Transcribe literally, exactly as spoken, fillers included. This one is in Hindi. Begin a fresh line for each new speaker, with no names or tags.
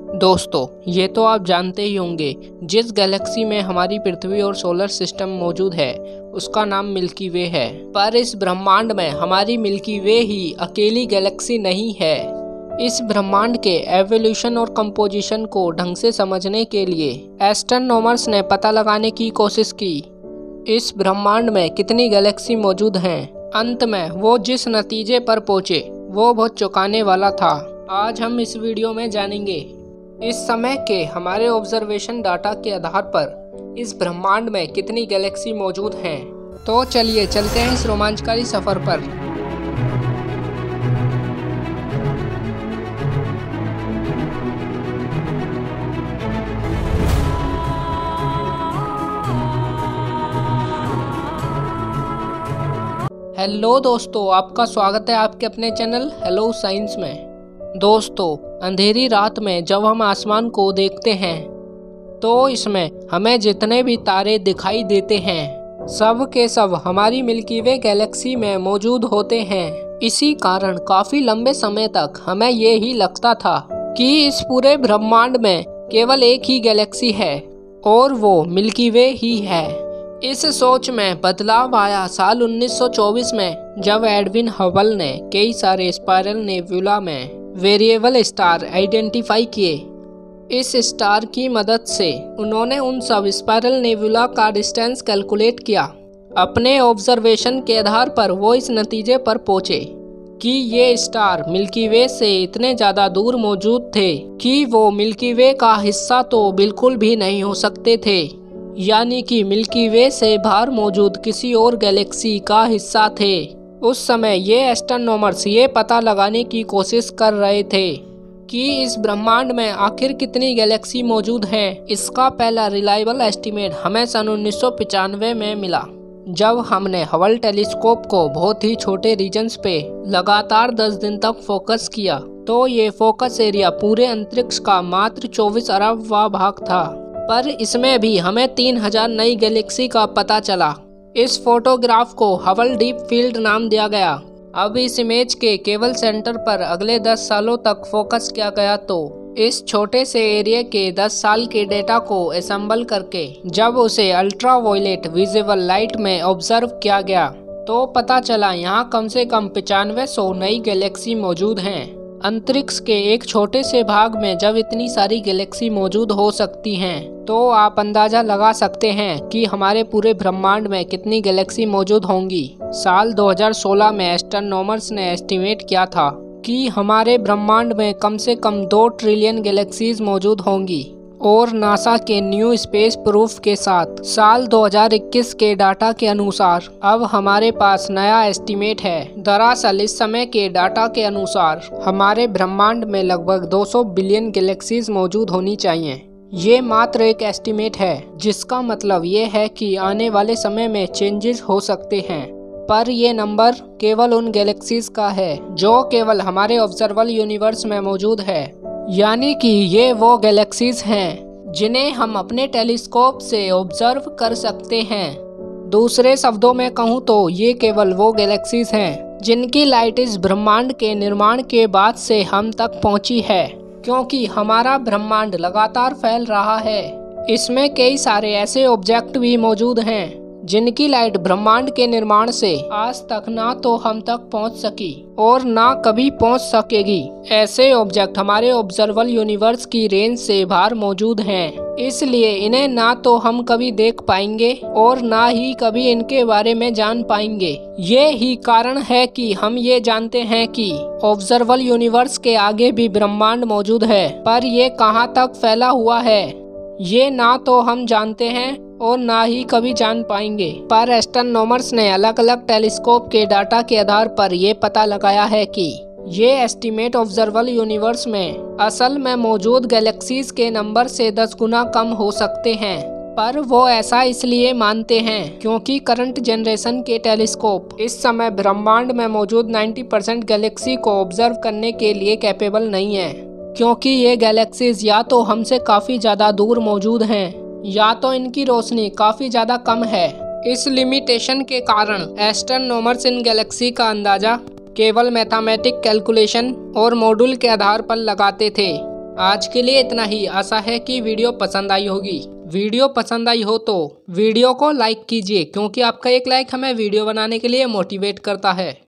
दोस्तों, ये तो आप जानते ही होंगे, जिस गैलेक्सी में हमारी पृथ्वी और सोलर सिस्टम मौजूद है उसका नाम मिल्की वे है। पर इस ब्रह्मांड में हमारी मिल्की वे ही अकेली गैलेक्सी नहीं है। इस ब्रह्मांड के एवोल्यूशन और कंपोजिशन को ढंग से समझने के लिए एस्ट्रोनॉमर्स ने पता लगाने की कोशिश की इस ब्रह्मांड में कितनी गैलेक्सी मौजूद हैं। अंत में वो जिस नतीजे पर पहुंचे वो बहुत चौंकाने वाला था। आज हम इस वीडियो में जानेंगे इस समय के हमारे ऑब्जर्वेशन डाटा के आधार पर इस ब्रह्मांड में कितनी गैलेक्सी मौजूद हैं। तो चलिए चलते हैं इस रोमांचकारी सफर पर। हेलो दोस्तों, आपका स्वागत है आपके अपने चैनल हेलो साइंस में। दोस्तों, अंधेरी रात में जब हम आसमान को देखते हैं तो इसमें हमें जितने भी तारे दिखाई देते हैं सब के सब हमारी मिल्की वे गैलेक्सी में मौजूद होते हैं। इसी कारण काफी लंबे समय तक हमें ये ही लगता था कि इस पूरे ब्रह्मांड में केवल एक ही गैलेक्सी है और वो मिल्की वे ही है। इस सोच में बदलाव आया साल उन्नीस सौ चौबीस में, जब एडविन हबल ने कई सारे स्पाइरल नेबुला में वेरिएबल स्टार आइडेंटिफाई किए। इस स्टार की मदद से उन्होंने उन सब स्पाइरल नेबुला का डिस्टेंस कैलकुलेट किया। अपने ऑब्जर्वेशन के आधार पर वो इस नतीजे पर पहुंचे कि ये स्टार मिल्की वे से इतने ज़्यादा दूर मौजूद थे कि वो मिल्की वे का हिस्सा तो बिल्कुल भी नहीं हो सकते थे, यानी कि मिल्की वे से बाहर मौजूद किसी और गैलेक्सी का हिस्सा थे। उस समय ये एस्ट्रोनॉमर्स ये पता लगाने की कोशिश कर रहे थे कि इस ब्रह्मांड में आखिर कितनी गैलेक्सी मौजूद हैं। इसका पहला रिलायबल एस्टीमेट हमें सन उन्नीस सौ पचानवे में मिला, जब हमने हबल टेलीस्कोप को बहुत ही छोटे रीजन्स पे लगातार दस दिन तक फोकस किया। तो ये फोकस एरिया पूरे अंतरिक्ष का मात्र चौबीस अरबवां भाग था, पर इसमें भी हमें तीन हजार नई गैलेक्सी का पता चला। इस फोटोग्राफ को हबल डीप फील्ड नाम दिया गया। अब इस इमेज के केवल सेंटर पर अगले दस सालों तक फोकस किया गया, तो इस छोटे से एरिया के दस साल के डेटा को असेंबल करके जब उसे अल्ट्रा वायलेट विजिबल लाइट में ऑब्जर्व किया गया तो पता चला यहाँ कम से कम पचानवे सौ नई गैलेक्सी मौजूद हैं। अंतरिक्ष के एक छोटे से भाग में जब इतनी सारी गैलेक्सी मौजूद हो सकती हैं तो आप अंदाजा लगा सकते हैं कि हमारे पूरे ब्रह्मांड में कितनी गैलेक्सी मौजूद होंगी। साल दो हज़ार सोलह में एस्ट्रोनॉमर्स ने एस्टिमेट किया था कि हमारे ब्रह्मांड में कम से कम दो ट्रिलियन गैलेक्सीज मौजूद होंगी, और नासा के न्यू स्पेस प्रूफ के साथ साल दो हज़ार इक्कीस के डाटा के अनुसार अब हमारे पास नया एस्टीमेट है। दरअसल इस समय के डाटा के अनुसार हमारे ब्रह्मांड में लगभग दो सौ बिलियन गैलेक्सीज मौजूद होनी चाहिए। ये मात्र एक एस्टीमेट है, जिसका मतलब ये है कि आने वाले समय में चेंजेस हो सकते हैं, पर ये नंबर केवल उन गैलेक्सीज का है जो केवल हमारे ऑब्जर्वेबल यूनिवर्स में मौजूद है, यानी कि ये वो गैलेक्सीज हैं जिन्हें हम अपने टेलीस्कोप से ऑब्जर्व कर सकते हैं। दूसरे शब्दों में कहूँ तो ये केवल वो गैलेक्सीज हैं जिनकी लाइट इस ब्रह्मांड के निर्माण के बाद से हम तक पहुंची है, क्योंकि हमारा ब्रह्मांड लगातार फैल रहा है। इसमें कई सारे ऐसे ऑब्जेक्ट भी मौजूद हैं जिनकी लाइट ब्रह्मांड के निर्माण से आज तक ना तो हम तक पहुंच सकी और ना कभी पहुंच सकेगी। ऐसे ऑब्जेक्ट हमारे ऑब्जर्वेबल यूनिवर्स की रेंज से बाहर मौजूद हैं, इसलिए इन्हें ना तो हम कभी देख पाएंगे और ना ही कभी इनके बारे में जान पाएंगे। ये ही कारण है कि हम ये जानते हैं कि ऑब्जर्वेबल यूनिवर्स के आगे भी ब्रह्मांड मौजूद है, पर ये कहाँ तक फैला हुआ है ये ना तो हम जानते हैं और ना ही कभी जान पाएंगे। पर एस्ट्रोनॉमर्स ने अलग अलग टेलीस्कोप के डाटा के आधार पर ये पता लगाया है कि ये एस्टीमेट ऑब्जर्वेबल यूनिवर्स में असल में मौजूद गैलेक्सीज के नंबर से दस गुना कम हो सकते हैं। पर वो ऐसा इसलिए मानते हैं क्योंकि करंट जनरेशन के टेलीस्कोप इस समय ब्रह्मांड में मौजूद नब्बे परसेंट गैलेक्सी को ऑब्जर्व करने के लिए कैपेबल नहीं है, क्योंकि ये गैलेक्सीज या तो हमसे काफ़ी ज़्यादा दूर मौजूद हैं या तो इनकी रोशनी काफ़ी ज़्यादा कम है। इस लिमिटेशन के कारण एस्ट्रोनॉमर्स इन गैलेक्सी का अंदाज़ा केवल मैथमेटिक कैलकुलेशन और मॉड्यूल के आधार पर लगाते थे। आज के लिए इतना ही। आशा है कि वीडियो पसंद आई होगी। वीडियो पसंद आई हो तो वीडियो को लाइक कीजिए, क्योंकि आपका एक लाइक हमें वीडियो बनाने के लिए मोटिवेट करता है।